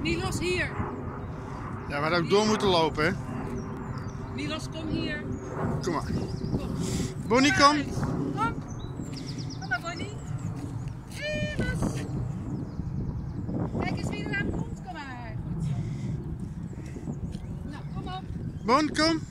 Niels, hier. Ja, we hadden ook door moeten lopen, hè? Niels, kom hier. Kom maar. Kom. Bonny, kom. Kom. Kom maar, Bonny. Niels. Kijk eens wie er aan komt. Kom maar. Goed zo. Nou, kom op. Bon, kom.